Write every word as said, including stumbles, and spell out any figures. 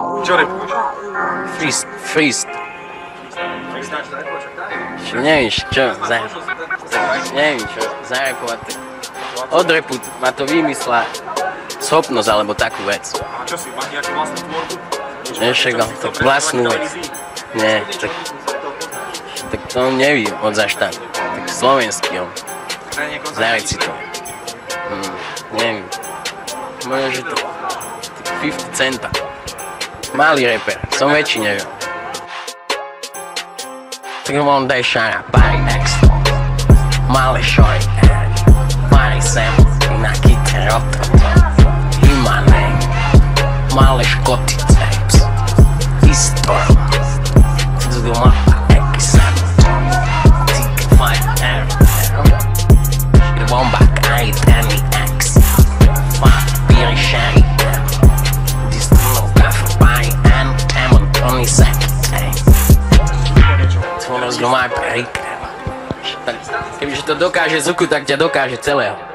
Čo repuješ? Frist, frist. Nevíš čo, za... Nevím čo, zarepovať. Od repu ma to vymyslela schopnosť alebo takú vec. A čo si, máš nejakú vlastnú tvorbu? Však tak vlastnú vec. Nie, tak... Tak to nevím od zaštán. Tak slovenský on. Zareť si to. Hmm, neviem. Možno, že to... Tak päťdesiat centa. Malý reper, som väčší, neviem. Tak vám daj šara, pari extra. Malé šory, pari sem, na kyte rototo. Ima ne, malé škotice, istor. Zdu mapa, eki sam. Tike fajn, er, er. Bomba, kaj, tani, ex. Fak, piri, šari. Oni sa to rozglomá pre kebyže to dokáže zvuku, tak ťa dokáže celého.